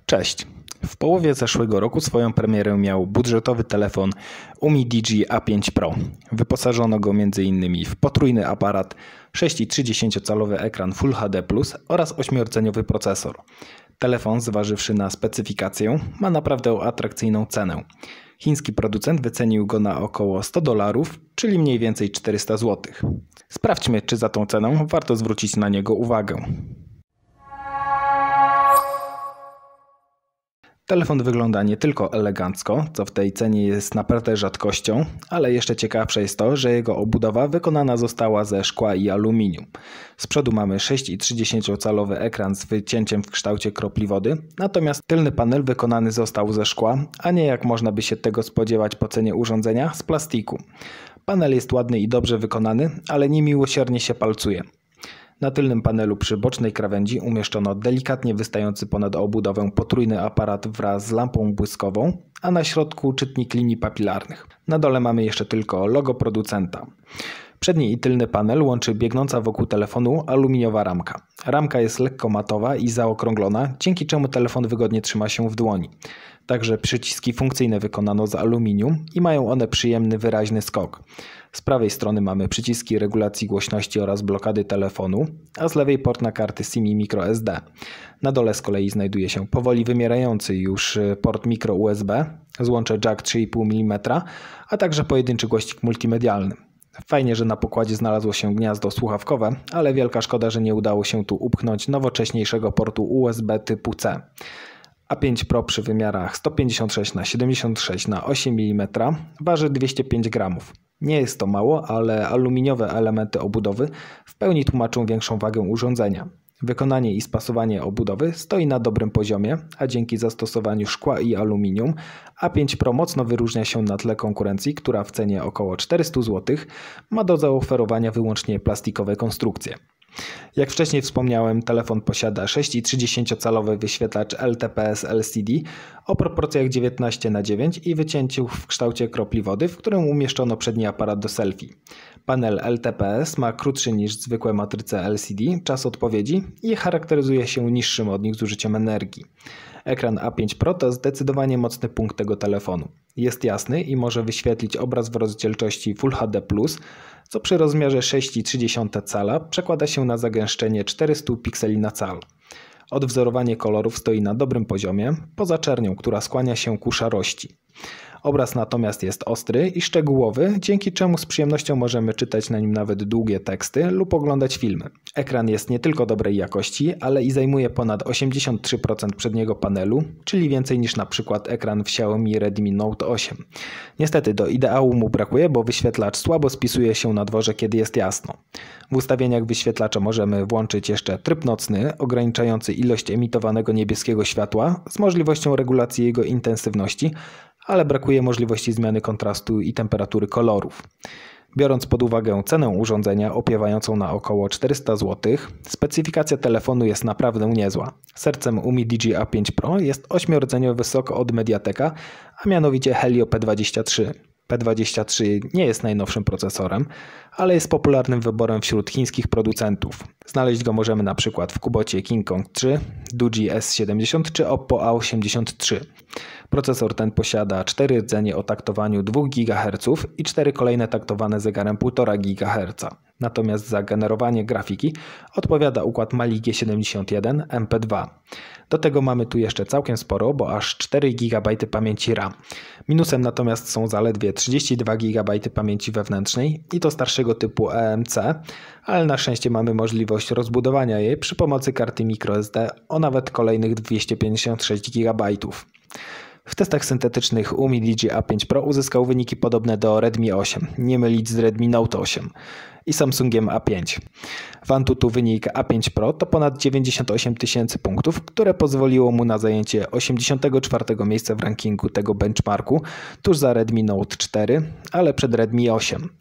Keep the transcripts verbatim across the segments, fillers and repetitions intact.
Cześć! W połowie zeszłego roku swoją premierę miał budżetowy telefon UMI D G A pięć Pro. Wyposażono go między innymi w potrójny aparat, sześć przecinek trzy calowy ekran Full H D plus oraz ośmiordzeniowy procesor. Telefon, zważywszy na specyfikację, ma naprawdę atrakcyjną cenę. Chiński producent wycenił go na około sto dolarów, czyli mniej więcej czterysta złotych. Sprawdźmy, czy za tą cenę warto zwrócić na niego uwagę. Telefon wygląda nie tylko elegancko, co w tej cenie jest naprawdę rzadkością, ale jeszcze ciekawsze jest to, że jego obudowa wykonana została ze szkła i aluminium. Z przodu mamy sześć przecinek trzy calowy ekran z wycięciem w kształcie kropli wody, natomiast tylny panel wykonany został ze szkła, a nie, jak można by się tego spodziewać po cenie urządzenia, z plastiku. Panel jest ładny i dobrze wykonany, ale niemiłosiernie się palcuje. Na tylnym panelu przy bocznej krawędzi umieszczono delikatnie wystający ponad obudowę potrójny aparat wraz z lampą błyskową, a na środku czytnik linii papilarnych. Na dole mamy jeszcze tylko logo producenta. Przedni i tylny panel łączy biegnąca wokół telefonu aluminiowa ramka. Ramka jest lekko matowa i zaokrąglona, dzięki czemu telefon wygodnie trzyma się w dłoni. Także przyciski funkcyjne wykonano z aluminium i mają one przyjemny, wyraźny skok. Z prawej strony mamy przyciski regulacji głośności oraz blokady telefonu, a z lewej port na karty SIM i microSD. Na dole z kolei znajduje się powoli wymierający już port micro U S B, złącze jack trzy i pół milimetra, a także pojedynczy głośnik multimedialny. Fajnie, że na pokładzie znalazło się gniazdo słuchawkowe, ale wielka szkoda, że nie udało się tu upchnąć nowocześniejszego portu U S B typu C. A pięć Pro przy wymiarach sto pięćdziesiąt sześć na siedemdziesiąt sześć na osiem milimetrów waży dwieście pięć gramów. Nie jest to mało, ale aluminiowe elementy obudowy w pełni tłumaczą większą wagę urządzenia. Wykonanie i spasowanie obudowy stoi na dobrym poziomie, a dzięki zastosowaniu szkła i aluminium A pięć Pro mocno wyróżnia się na tle konkurencji, która w cenie około czterysta złotych ma do zaoferowania wyłącznie plastikowe konstrukcje. Jak wcześniej wspomniałem, telefon posiada sześć przecinek trzy calowy wyświetlacz L T P S L C D o proporcjach dziewiętnaście na dziewięć i wycięciu w kształcie kropli wody, w którym umieszczono przedni aparat do selfie. Panel L T P S ma krótszy niż zwykłe matryce L C D czas odpowiedzi i charakteryzuje się niższym od nich zużyciem energii. Ekran A pięć Pro to zdecydowanie mocny punkt tego telefonu. Jest jasny i może wyświetlić obraz w rozdzielczości Full H D plus, co przy rozmiarze sześć przecinek trzy cala przekłada się na zagęszczenie czterysta pikseli na cal. Odwzorowanie kolorów stoi na dobrym poziomie, poza czernią, która skłania się ku szarości. Obraz natomiast jest ostry i szczegółowy, dzięki czemu z przyjemnością możemy czytać na nim nawet długie teksty lub oglądać filmy. Ekran jest nie tylko dobrej jakości, ale i zajmuje ponad osiemdziesiąt trzy procent przedniego panelu, czyli więcej niż na przykład ekran w Xiaomi Redmi Note osiem. Niestety do ideału mu brakuje, bo wyświetlacz słabo spisuje się na dworze, kiedy jest jasno. W ustawieniach wyświetlacza możemy włączyć jeszcze tryb nocny, ograniczający ilość emitowanego niebieskiego światła z możliwością regulacji jego intensywności, ale brakuje możliwości zmiany kontrastu i temperatury kolorów. Biorąc pod uwagę cenę urządzenia opiewającą na około czterysta złotych, specyfikacja telefonu jest naprawdę niezła. Sercem UMI D G A pięć Pro jest ośmiordzeniowy sok od Mediateka, a mianowicie Helio P dwadzieścia trzy. P dwadzieścia trzy nie jest najnowszym procesorem, ale jest popularnym wyborem wśród chińskich producentów. Znaleźć go możemy na przykład w Kubocie King Kong trzy, Doogee S siedemdziesiąt czy Oppo A osiemdziesiąt trzy. Procesor ten posiada cztery rdzenie o taktowaniu dwa gigaherce i cztery kolejne taktowane zegarem półtora gigaherca. Natomiast za generowanie grafiki odpowiada układ Mali G siedemdziesiąt jeden M P dwa. Do tego mamy tu jeszcze całkiem sporo, bo aż cztery gigabajty pamięci RAM. Minusem natomiast są zaledwie trzydzieści dwa gigabajty pamięci wewnętrznej i to starszego typu E M C, ale na szczęście mamy możliwość rozbudowania jej przy pomocy karty microSD o nawet kolejnych dwieście pięćdziesiąt sześć gigabajtów. W testach syntetycznych UMI D G A pięć Pro uzyskał wyniki podobne do Redmi osiem, nie mylić z Redmi Note osiem i Samsungiem A pięć. W Antutu wynik A pięć Pro to ponad dziewięćdziesiąt osiem tysięcy punktów, które pozwoliło mu na zajęcie osiemdziesiątego czwartego miejsca w rankingu tego benchmarku, tuż za Redmi Note cztery, ale przed Redmi osiem.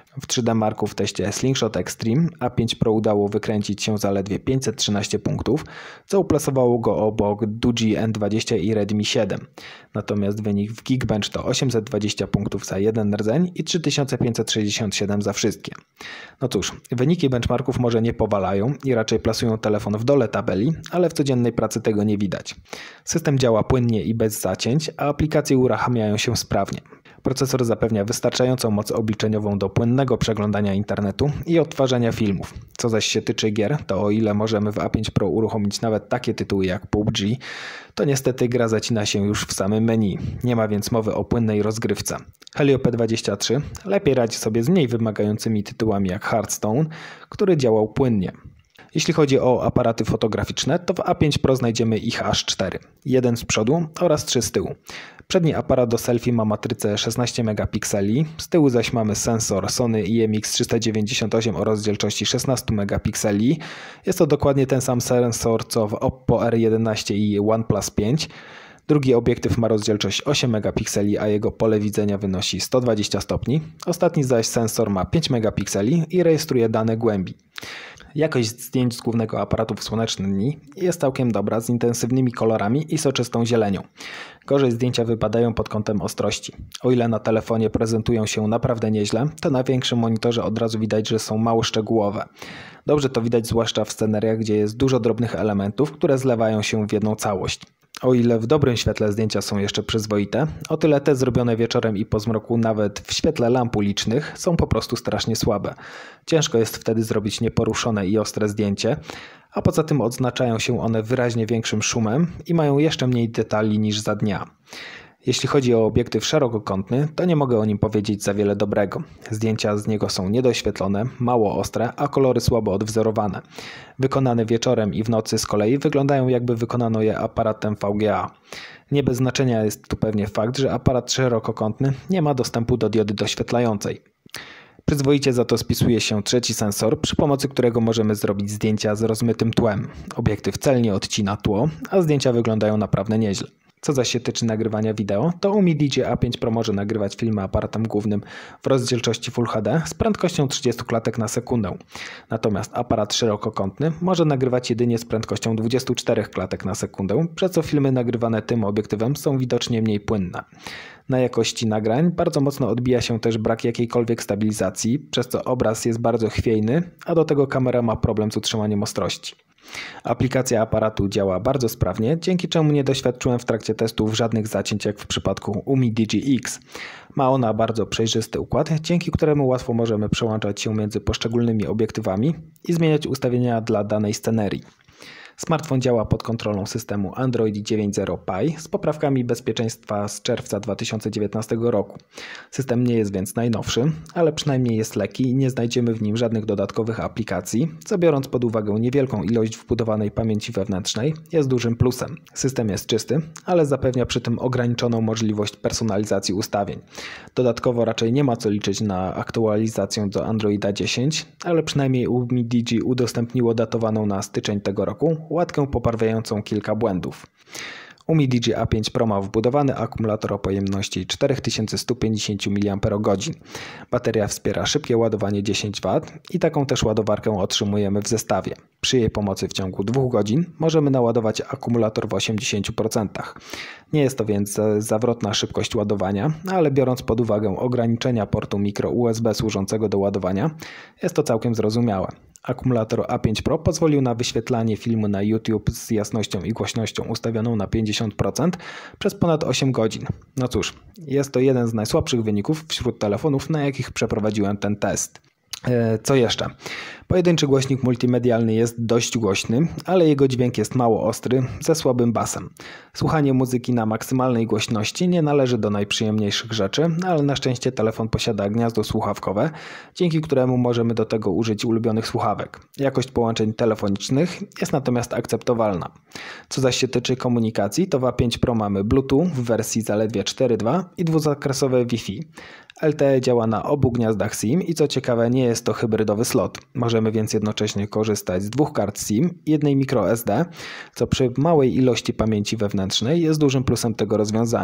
W trzy D Marku w teście Slingshot Extreme A pięć Pro udało wykręcić się zaledwie pięćset trzynaście punktów, co uplasowało go obok Doogee N dwadzieścia i Redmi siedem. Natomiast wynik w Geekbench to osiemset dwadzieścia punktów za jeden rdzeń i trzy tysiące pięćset sześćdziesiąt siedem za wszystkie. No cóż, wyniki benchmarków może nie powalają i raczej plasują telefon w dole tabeli, ale w codziennej pracy tego nie widać. System działa płynnie i bez zacięć, a aplikacje uruchamiają się sprawnie. Procesor zapewnia wystarczającą moc obliczeniową do płynnego przeglądania internetu i odtwarzania filmów. Co zaś się tyczy gier, to o ile możemy w A pięć Pro uruchomić nawet takie tytuły jak P U B G, to niestety gra zacina się już w samym menu. Nie ma więc mowy o płynnej rozgrywce. Helio P dwadzieścia trzy lepiej radzi sobie z mniej wymagającymi tytułami jak Hearthstone, który działał płynnie. Jeśli chodzi o aparaty fotograficzne, to w A pięć Pro znajdziemy ich aż cztery. Jeden z przodu oraz trzy z tyłu. Przedni aparat do selfie ma matrycę szesnaście megapikseli, z tyłu zaś mamy sensor Sony I M X trzysta dziewięćdziesiąt osiem o rozdzielczości szesnaście megapikseli. Jest to dokładnie ten sam sensor co w Oppo R jedenaście i OnePlus pięć. Drugi obiektyw ma rozdzielczość osiem megapikseli, a jego pole widzenia wynosi sto dwadzieścia stopni. Ostatni zaś sensor ma pięć megapikseli i rejestruje dane głębi. Jakość zdjęć z głównego aparatu w słoneczne dni jest całkiem dobra, z intensywnymi kolorami i soczystą zielenią. Gorzej zdjęcia wypadają pod kątem ostrości. O ile na telefonie prezentują się naprawdę nieźle, to na większym monitorze od razu widać, że są mało szczegółowe. Dobrze to widać zwłaszcza w scenariach, gdzie jest dużo drobnych elementów, które zlewają się w jedną całość. O ile w dobrym świetle zdjęcia są jeszcze przyzwoite, o tyle te zrobione wieczorem i po zmroku nawet w świetle lamp ulicznych są po prostu strasznie słabe. Ciężko jest wtedy zrobić nieporuszone i ostre zdjęcie, a poza tym odznaczają się one wyraźnie większym szumem i mają jeszcze mniej detali niż za dnia. Jeśli chodzi o obiektyw szerokokątny, to nie mogę o nim powiedzieć za wiele dobrego. Zdjęcia z niego są niedoświetlone, mało ostre, a kolory słabo odwzorowane. Wykonane wieczorem i w nocy z kolei wyglądają, jakby wykonano je aparatem V G A. Nie bez znaczenia jest tu pewnie fakt, że aparat szerokokątny nie ma dostępu do diody doświetlającej. Przyzwoicie za to spisuje się trzeci sensor, przy pomocy którego możemy zrobić zdjęcia z rozmytym tłem. Obiektyw celnie odcina tło, a zdjęcia wyglądają naprawdę nieźle. Co zaś się tyczy nagrywania wideo, to UmiDigi A pięć Pro może nagrywać filmy aparatem głównym w rozdzielczości Full H D z prędkością trzydzieści klatek na sekundę. Natomiast aparat szerokokątny może nagrywać jedynie z prędkością dwadzieścia cztery klatek na sekundę, przez co filmy nagrywane tym obiektywem są widocznie mniej płynne. Na jakości nagrań bardzo mocno odbija się też brak jakiejkolwiek stabilizacji, przez co obraz jest bardzo chwiejny, a do tego kamera ma problem z utrzymaniem ostrości. Aplikacja aparatu działa bardzo sprawnie, dzięki czemu nie doświadczyłem w trakcie testów żadnych zacięć jak w przypadku UmiDigi X. Ma ona bardzo przejrzysty układ, dzięki któremu łatwo możemy przełączać się między poszczególnymi obiektywami i zmieniać ustawienia dla danej scenerii. Smartfon działa pod kontrolą systemu Android dziewięć zero Pie z poprawkami bezpieczeństwa z czerwca dwa tysiące dziewiętnastego roku. System nie jest więc najnowszy, ale przynajmniej jest lekki i nie znajdziemy w nim żadnych dodatkowych aplikacji, co biorąc pod uwagę niewielką ilość wbudowanej pamięci wewnętrznej jest dużym plusem. System jest czysty, ale zapewnia przy tym ograniczoną możliwość personalizacji ustawień. Dodatkowo raczej nie ma co liczyć na aktualizację do Androida dziesięć, ale przynajmniej UmiDigi udostępniło datowaną na styczeń tego roku łatkę poprawiającą kilka błędów. UmiDigi A pięć Pro ma wbudowany akumulator o pojemności cztery tysiące sto pięćdziesiąt miliampergodzin. Bateria wspiera szybkie ładowanie dziesięć watów i taką też ładowarkę otrzymujemy w zestawie. Przy jej pomocy w ciągu dwóch godzin możemy naładować akumulator w osiemdziesięciu procentach. Nie jest to więc zawrotna szybkość ładowania, ale biorąc pod uwagę ograniczenia portu micro U S B służącego do ładowania, jest to całkiem zrozumiałe. Akumulator A pięć Pro pozwolił na wyświetlanie filmu na YouTube z jasnością i głośnością ustawioną na pięćdziesiąt procent przez ponad osiem godzin. No cóż, jest to jeden z najsłabszych wyników wśród telefonów, na jakich przeprowadziłem ten test. Co jeszcze? Pojedynczy głośnik multimedialny jest dość głośny, ale jego dźwięk jest mało ostry, ze słabym basem. Słuchanie muzyki na maksymalnej głośności nie należy do najprzyjemniejszych rzeczy, ale na szczęście telefon posiada gniazdo słuchawkowe, dzięki któremu możemy do tego użyć ulubionych słuchawek. Jakość połączeń telefonicznych jest natomiast akceptowalna. Co zaś się tyczy komunikacji, to w A pięć Pro mamy Bluetooth w wersji zaledwie cztery dwa i dwuzakresowe Wi-Fi. L T E działa na obu gniazdach SIM i co ciekawe nie jest to hybrydowy slot. Możemy więc jednocześnie korzystać z dwóch kart SIM i jednej microSD, co przy małej ilości pamięci wewnętrznej jest dużym plusem tego rozwiązania.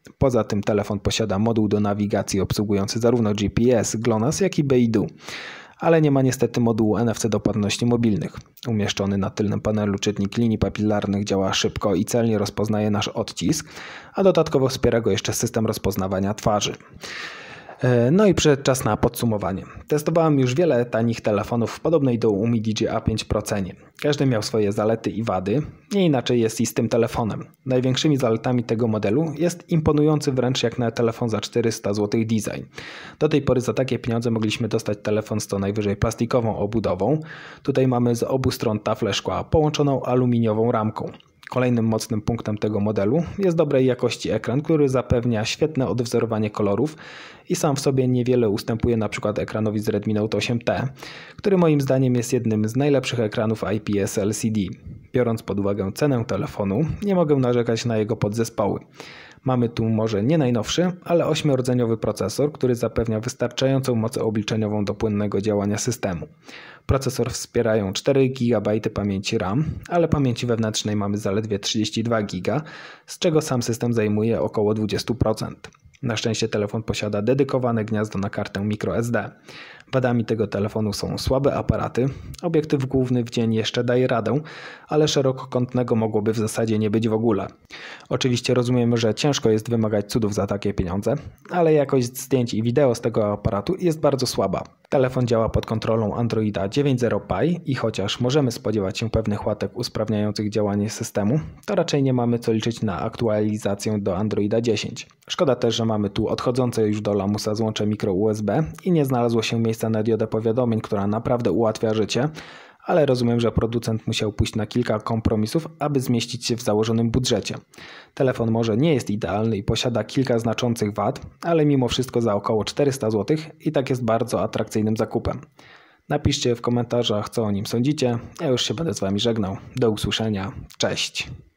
Poza tym telefon posiada moduł do nawigacji obsługujący zarówno G P S, GLONASS, jak i Beidou. Ale nie ma niestety modułu N F C do płatności mobilnych. Umieszczony na tylnym panelu czytnik linii papilarnych działa szybko i celnie rozpoznaje nasz odcisk, a dodatkowo wspiera go jeszcze system rozpoznawania twarzy. No i przyszedł czas na podsumowanie. Testowałem już wiele tanich telefonów w podobnej do UMI D J I A pięć Pro cenie. Każdy miał swoje zalety i wady, nie inaczej jest i z tym telefonem. Największymi zaletami tego modelu jest imponujący wręcz jak na telefon za czterysta złotych design. Do tej pory za takie pieniądze mogliśmy dostać telefon z co najwyżej plastikową obudową. Tutaj mamy z obu stron taflę szkła połączoną aluminiową ramką. Kolejnym mocnym punktem tego modelu jest dobrej jakości ekran, który zapewnia świetne odwzorowanie kolorów i sam w sobie niewiele ustępuje np. ekranowi z Redmi Note osiem T, który moim zdaniem jest jednym z najlepszych ekranów I P S L C D. Biorąc pod uwagę cenę telefonu, nie mogę narzekać na jego podzespoły. Mamy tu może nie najnowszy, ale ośmiordzeniowy procesor, który zapewnia wystarczającą moc obliczeniową do płynnego działania systemu. Procesor wspierają cztery gigabajty pamięci RAM, ale pamięci wewnętrznej mamy zaledwie trzydzieści dwa giga, z czego sam system zajmuje około dwadzieścia procent. Na szczęście telefon posiada dedykowane gniazdo na kartę microSD. Wadami tego telefonu są słabe aparaty, obiektyw główny w dzień jeszcze daje radę, ale szerokokątnego mogłoby w zasadzie nie być w ogóle. Oczywiście rozumiemy, że ciężko jest wymagać cudów za takie pieniądze, ale jakość zdjęć i wideo z tego aparatu jest bardzo słaba. Telefon działa pod kontrolą Androida dziewięć zero Pie i chociaż możemy spodziewać się pewnych łatek usprawniających działanie systemu, to raczej nie mamy co liczyć na aktualizację do Androida dziesięć. Szkoda też, że mamy tu odchodzące już do lamusa złącze micro U S B i nie znalazło się miejsca na diodę powiadomień, która naprawdę ułatwia życie, ale rozumiem, że producent musiał pójść na kilka kompromisów, aby zmieścić się w założonym budżecie. Telefon może nie jest idealny i posiada kilka znaczących wad, ale mimo wszystko za około czterysta złotych i tak jest bardzo atrakcyjnym zakupem. Napiszcie w komentarzach, co o nim sądzicie. Ja już się będę z Wami żegnał. Do usłyszenia. Cześć.